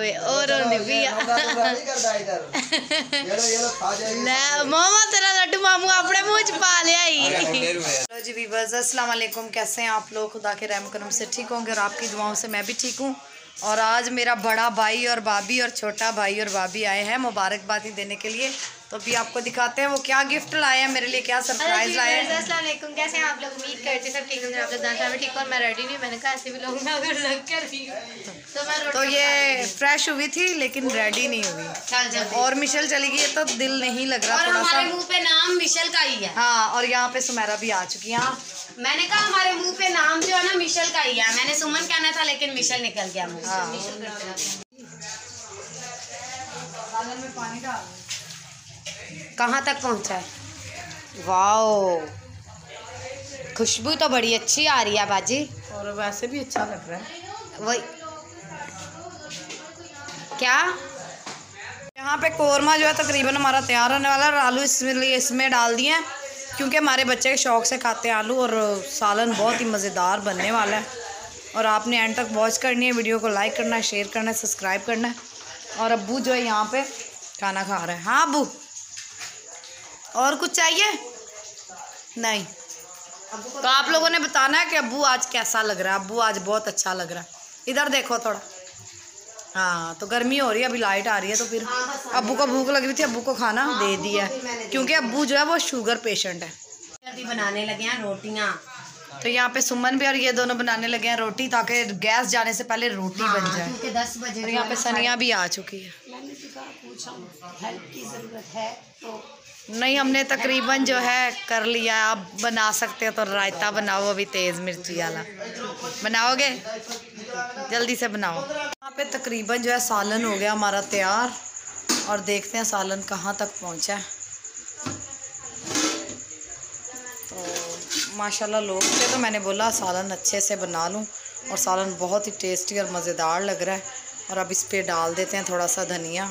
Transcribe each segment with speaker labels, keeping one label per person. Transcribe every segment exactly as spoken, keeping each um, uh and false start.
Speaker 1: ओवे और मामा तेरा लड्डू मामू अपने मुंह च पा लिया। हेलो जी वीवर्स, अस्सलाम वालेकुम। कैसे हैं आप लोग? खुदा के रहम करम से ठीक होंगे और आपकी दुआओं से मैं भी ठीक हूँ। और आज मेरा बड़ा भाई और भाभी और छोटा भाई और भाभी आए हैं मुबारकबादी देने के लिए। तो अभी आपको दिखाते हैं वो क्या गिफ्ट लाए हैं मेरे लिए, क्या सरप्राइज लाए हैं।
Speaker 2: अस्सलाम वालेकुम, कैसे हैं आप लोग? उम्मीद करते सब ठीक होंगे। आप लोग दांशा में ठीक हो और मैं रेडी नहीं, मैंने कहा ऐसे भी लोग मैं अगर लग कर रही हूं तो मैं
Speaker 1: तो ये फ्रेश हुई थी लेकिन रेडी नहीं हुई और मिशेल चली गई तो दिल नहीं लग रहा।
Speaker 2: और
Speaker 1: थोड़ा
Speaker 2: हमारे
Speaker 1: सा
Speaker 2: मुंह पे नाम मिशेल का ही है।
Speaker 1: हाँ, और यहाँ पे सुमेरा भी आ चुकी है।
Speaker 2: मैंने कहा हमारे मुंह पे नाम जो है ना मिशेल का ही है। मैंने सुमन कहना था लेकिन मिशेल निकल गया मुंह से। कहाँ तक पहुँचा है? वाओ, खुशबू तो बड़ी अच्छी आ रही है बाजी,
Speaker 1: और वैसे भी अच्छा लग रहा है।
Speaker 2: वही क्या
Speaker 1: यहाँ पे कोरमा जो है तकरीबन हमारा तैयार होने वाला है। आलू इसमें इसमें डाल दिए हैं क्योंकि हमारे बच्चे के शौक से खाते हैं आलू, और सालन बहुत ही मज़ेदार बनने वाला है। और आपने एंड तक वॉच करनी है, वीडियो को लाइक करना है, शेयर करना है, सब्सक्राइब करना है। और अब्बू जो है यहाँ पे खाना खा रहे हैं। हाँ अब्बू, और कुछ चाहिए? नहीं। तो आप लोगों ने बताना है कि अब्बू आज कैसा लग रहा है। अब्बू आज बहुत अच्छा लग रहा है। इधर देखो थोड़ा। हाँ, तो गर्मी हो रही है, अभी लाइट आ रही है तो फिर अब्बू को भूख लग रही थी, अब्बू को खाना दे दिया क्योंकि अब्बू जो है वो शुगर पेशेंट है।
Speaker 2: जल्दी बनाने लगे हैं रोटियां।
Speaker 1: तो यहाँ पे सुमन भी और ये दोनों बनाने लगे हैं रोटी, ताकि गैस जाने से पहले रोटी
Speaker 2: हाँ,
Speaker 1: बन जाए।
Speaker 2: क्योंकि दस बजे
Speaker 1: और यहाँ पे सनिया भी आ चुकी है।
Speaker 2: मैंने पूछा हेल्प की ज़रूरत है तो
Speaker 1: नहीं, हमने तकरीबन जो है कर लिया। आप बना सकते हो तो रायता बनाओ, अभी तेज़ मिर्ची वाला बनाओगे, जल्दी से बनाओ। यहाँ पे तकरीबन जो है सालन हो गया हमारा तैयार, और देखते हैं सालन कहाँ तक पहुँचा है। तो माशाल्लाह लोग थे तो मैंने बोला सालन अच्छे से बना लूँ, और सालन बहुत ही टेस्टी और मज़ेदार लग रहा है। और अब इस पर डाल देते हैं थोड़ा सा धनिया।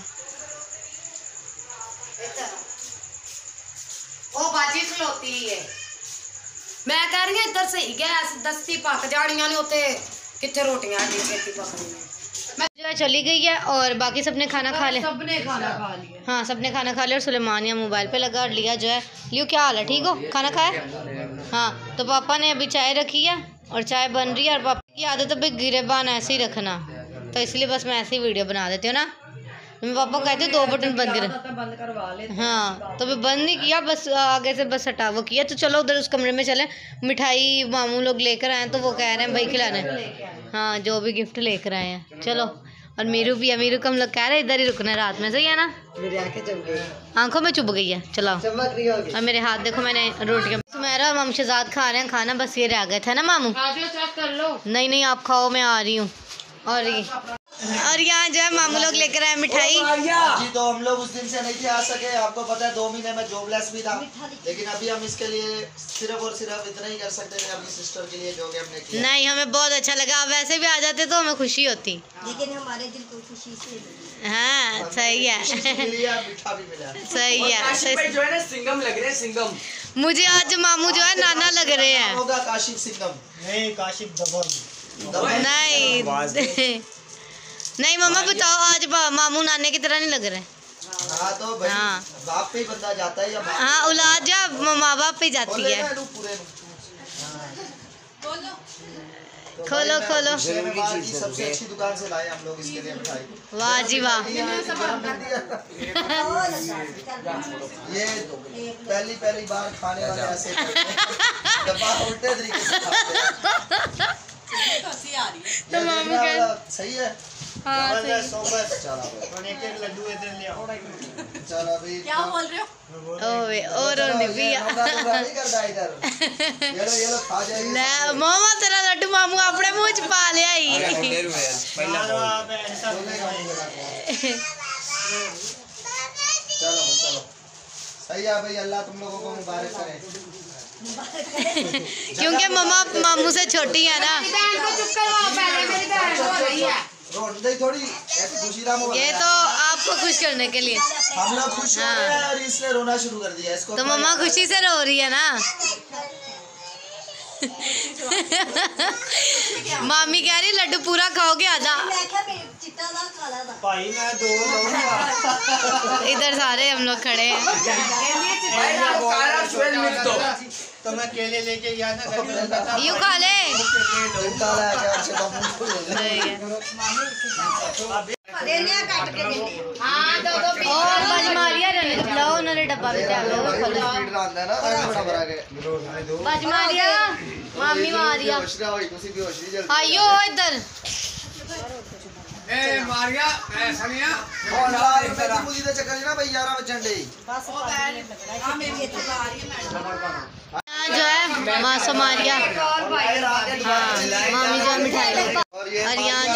Speaker 2: वो बाजी खलोती है। मैं कह रही हूं इधर से ही गैस दस्ती पक जानियां ने उते किथे रोटियां दी खेती पकनी है। मैं जो है चली गई है और बाकी सबने खाना खा लिया।
Speaker 1: सबने खाना खा लिया।
Speaker 2: हाँ, सबने खाना खा लिया और सुलेमान यहाँ मोबाइल पे लगा। और लिया जो है, लियो क्या हाल है? ठीक हो? खाना खाया? हाँ, तो पापा ने अभी चाय रखी है और चाय बन रही है। और पापा की आदत है भाई गिरेबान ऐसे ही रखना, तो इसलिए बस मैं ऐसे ही वीडियो बना देती हूँ ना। मैं पापा कहते हैं दो बटन बंद कर,
Speaker 1: बंद करवा ले।
Speaker 2: हाँ, तो मैं बंद नहीं किया, बस आगे से बस हटा वो किया। तो चलो उधर उस कमरे में चले। मिठाई मामू लोग लेकर आए तो वो कह रहे हैं भाई खिलाने। हाँ, जो भी गिफ्ट लेकर आए हैं। चलो, और मीरू भी है। मीरू को हम लोग कह रहे हैं इधर ही रुकना रात में, सही है ना?
Speaker 1: मेरी आंखें चुभ गई,
Speaker 2: आंखों में चुभ गई है। चलो, और मेरे हाथ देखो, मैंने रोटियाँ सुमेरा और मामू शहजाद खा रहे हैं खाना, बस ये रह गए थे ना मामू। कर लो। नहीं नहीं, आप खाओ, मैं आ रही हूँ। और ये और यहाँ जो है मामू लोग लेकर आए मिठाई
Speaker 3: जी। तो हम लोग उस दिन से नहीं थे आ सके, आपको पता है दो महीने में जॉबलेस भी था, लेकिन अभी हम इसके लिए सिर्फ और सिर्फ इतना ही कर सकते थे अपनी सिस्टर के लिए, जो कि हमने किया।
Speaker 2: नहीं, हमें बहुत अच्छा लगा। आप वैसे भी आ जाते तो हमें खुशी होती,
Speaker 3: लेकिन हमारे दिल को खुशी से।
Speaker 2: हाँ, सही है।
Speaker 3: मीठा भी मिला।
Speaker 2: सही है।
Speaker 4: जो है ना सिंगम लग रहे हैं, सिंगम।
Speaker 2: मुझे आज मामू जो है नाना लग रहे हैं।
Speaker 3: होगा काशिफ सिंगम। नहीं, काशिफ दबंग।
Speaker 2: नहीं नहीं मम्मा बताओ, आज मामू नाने की तरह नहीं लग रहे?
Speaker 3: हाँ, तो भाई
Speaker 2: हाँ,
Speaker 3: बाप पे ही बंदा जाता है या बाप
Speaker 2: हाँ, औलाद जो माँ बाप पे जाती है।
Speaker 3: तो
Speaker 2: खोलो खोलो।
Speaker 3: सबसे अच्छी दुकान से लाए हम लोग इसके लिए मिठाई।
Speaker 2: वाह जी वाह।
Speaker 3: ये पहली पहली बार खाने वाले ऐसे उल्टे तरीके से खाते हैं।
Speaker 2: तो मामू का
Speaker 3: सही है।
Speaker 2: हाँ, सही।
Speaker 3: चलो अभी
Speaker 2: क्या बोल रहे हो? ओए और मामा तेरा लड्डू मामू अपने मुंह च पा लिया ही।
Speaker 3: चलो चलो, सही है भाई, अल्लाह तुम लोगों को मुबारक करे।
Speaker 2: क्योंकि मम्मा मामू से छोटी है ना।
Speaker 3: थोड़ी खुशी
Speaker 2: ये तो आपको खुश करने के लिए
Speaker 3: हम लोग खुश हो रहे हैं और इसने रोना शुरू कर दिया इसको।
Speaker 2: तो मम्मा खुशी से रो रही है ना। मामी कह रही लड्डू पूरा खाओगे आधा।
Speaker 3: भाई मैं दो लूंगा।
Speaker 2: इधर सारे हम लोग खड़े हैं।
Speaker 3: तो मैं केले लेके गया ना,
Speaker 2: यू खा ले। और बाजी मारिया लाओ उन्होंने डब्बा भी डालो। बाजी मारिया मामी मारिया आइयो इधर
Speaker 4: ए मारिया ए सनिया
Speaker 2: जो है मासो मारिया। हाँ मामी जो मिठाई लेकर और यहाँ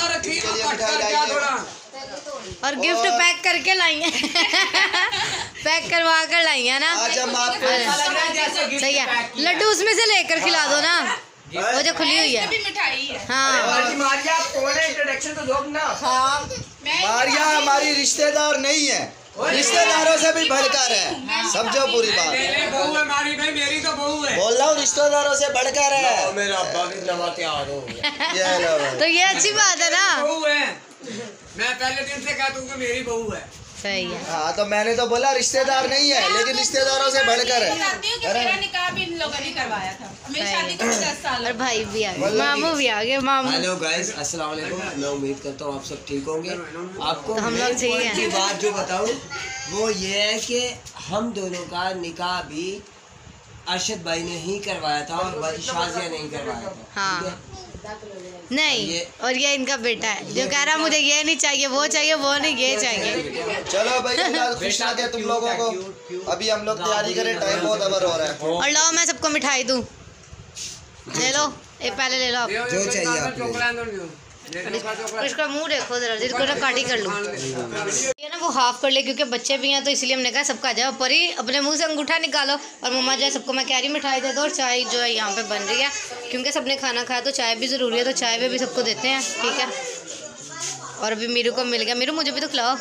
Speaker 2: जो और गिफ्ट पैक करके लाई है। पैक करवा कर लाई है ना। सही है, लड्डू उसमें से लेकर खिला दो ना, वो जो खुली हुई है। हाँ
Speaker 4: इंट्रोडक्शन तो दो ना।
Speaker 3: हाँ मारिया हमारी रिश्तेदार नहीं है, रिश्तेदारों से भी बढ़कर है, समझो पूरी बात।
Speaker 4: बहू है हमारी भाई, मेरी तो बहू है।
Speaker 3: बोल रहा हूँ रिश्तेदारों से बढ़कर है।
Speaker 4: मेरा अब्बा भी नवा तैयार हो गया।
Speaker 3: ये लो भाई।
Speaker 2: तो ये अच्छी बात है ना।
Speaker 4: बहू है, मैं पहले दिन से कहता हूँ कि मेरी बहू है।
Speaker 2: सही है।
Speaker 3: हाँ तो मैंने तो बोला रिश्तेदार नहीं है, लेकिन रिश्तेदारों से बढ़कर है।
Speaker 5: मेरा निकाह भी इन लोगों ने करवाया था। मेरी शादी को दस साल
Speaker 2: और भाई भी आ गए, मामू भी आ गए। मामू
Speaker 6: हेलो गाइस, अस्सलाम वालेकुम। मैं उम्मीद करता हूँ आप सब ठीक होंगे। आपको
Speaker 2: तो हम
Speaker 6: मैं
Speaker 2: लोग ठीक हैं।
Speaker 6: की बात जो बताऊँ वो ये है कि हम दोनों का निकाह भी अरशद भाई ने ही करवाया था और भाई शाजिया नहीं करवाया था।
Speaker 2: हाँ नहीं, और ये इनका बेटा है जो कह रहा मुझे ये नहीं चाहिए, वो चाहिए, वो नहीं, ये चाहिए।
Speaker 3: चलो भाई फिलहाल खुश ना तुम लोगों को। अभी हम लोग तैयारी करें, टाइम बहुत अबर हो रहा है।
Speaker 2: और लो मैं सबको मिठाई दूँ, ले लो, ये पहले ले लो आप।
Speaker 6: जो चाहिए आपको।
Speaker 2: इसका मुंह देखो जरा, जिसको ना काटी कर लूँ। ये ना वो हाफ कर ले क्योंकि बच्चे भी हैं, तो इसलिए हमने कहा सबका जाओ पर ही अपने मुंह से अंगूठा निकालो। और मम्मा जो है सबको मैं कह रही मिठाई दे दो, और चाय जो है यहाँ पे बन रही है क्योंकि सबने खाना खाया तो चाय भी ज़रूरी है, तो चाय भी, भी सबको देते हैं, ठीक है। और अभी मीरू को मिल गया, मीरू मुझे भी तो खिलाओ।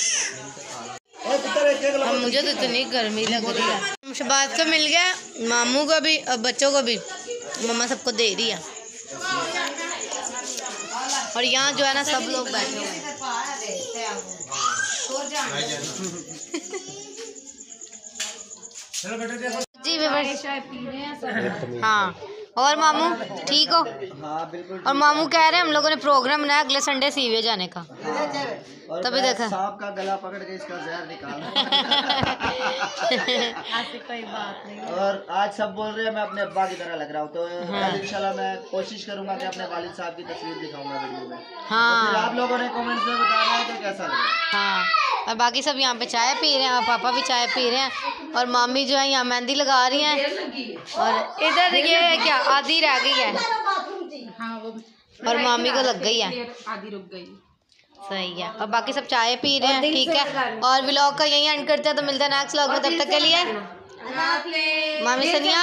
Speaker 2: अब मुझे तो इतनी गर्मी लग रही है। शबाज को मिल गया, मामू को भी और बच्चों को भी, मम्मा सबको दे रही है। और यहाँ जो है ना सब लोग बैठे हुए हैं। जी बेटा। हाँ और मामू ठीक हो?
Speaker 3: हाँ बिल्कुल।
Speaker 2: और मामू कह रहे हैं हम लोगों ने प्रोग्राम बनाया अगले संडे सीवे जाने का।
Speaker 3: और
Speaker 2: तभी देखा
Speaker 3: सांप का गला पकड़ के इसका जहर निकाला।
Speaker 2: ऐसी कोई बात नहीं।
Speaker 3: और आज सब बोल रहे हैं मैं अपने अब्बा की तरह लग रहा हूँ, तो कल इंशाल्लाह मैं कोशिश करूंगा कि अपने वालिद साहब की तस्वीर दिखाऊंगा वीडियो में।
Speaker 2: हाँ
Speaker 3: फिर आप लोगों ने कमेंट्स में बताना है कि कैसा लगा।
Speaker 2: हाँ और बाकी सब यहाँ पे चाय पी रहे हैं, और पापा भी चाय पी रहे हैं, और मामी जो है यहाँ मेहंदी लगा रही हैं। और इधर ये क्या आधी रह गई है और मामी को लग गई है,
Speaker 5: आधी रुक गई।
Speaker 2: सही है। और बाकी सब चाय पी रहे हैं, ठीक है। और व्लॉग का यही एंड करते हैं, तो मिलते हैं नेक्स्ट व्लॉग में, तब तक के लिए मामी सनिया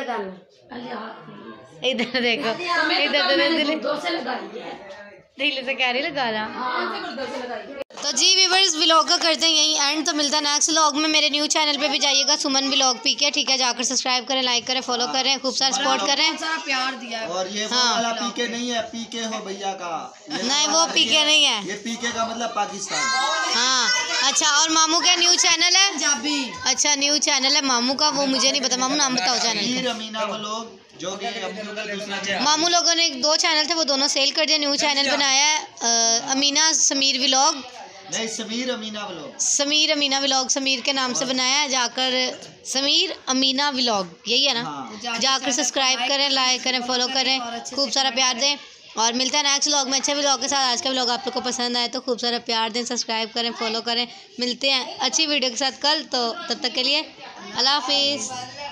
Speaker 2: इधर देखो, इधर तो दिल से कह रही लगा रहा। तो जी व्यूअर्स व्लॉग का करते हैं यही एंड, तो मिलता है नेक्स्ट व्लॉग में। मेरे न्यू चैनल पे भी जाइएगा, सुमन व्लॉग पी के, ठीक है। जाकर सब्सक्राइब करें, लाइक करें, फॉलो करें, खूब सारा सपोर्ट करें।
Speaker 1: प्यार दिया है।
Speaker 3: और ये वो
Speaker 2: हाँ।
Speaker 3: वाला पीके नहीं है, पीके हो भैया का।
Speaker 2: नहीं वो पी के नहीं है,
Speaker 3: ये पीके का मतलब पाकिस्तान।
Speaker 2: हाँ अच्छा। और मामू का न्यू चैनल है
Speaker 1: पंजाबी।
Speaker 2: अच्छा न्यू चैनल है मामू का, वो मुझे नहीं पता। मामू नाम बताओ चैनल
Speaker 3: मीर
Speaker 2: का।
Speaker 3: अमीना वो लोग जो कि अमीनों का दूसरा चैनल।
Speaker 2: मामू लोगों ने दो चैनल थे, वो दोनों सेल कर दिया। न्यू चैनल बनाया है अ, अमीना समीर व्लॉग,
Speaker 3: नहीं समीर अमीना वो लोग।
Speaker 2: समीर अमीना व्लॉग, समीर के नाम से बनाया है। जाकर समीर अमीना व्लॉग यही है ना,
Speaker 3: हाँ।
Speaker 2: जाकर सब्सक्राइब करें, लाइक करें, फॉलो करें, खूब सारा प्यार दें। और मिलता है नेक्स्ट व्लॉग में अच्छे व्लॉग के साथ। आज का व्लॉग आप लोग को पसंद आए तो खूब सारा प्यार दें, सब्सक्राइब करें, फॉलो करें। मिलते हैं अच्छी वीडियो के साथ कल, तो तब तक के लिए अल्लाह हाफिज़।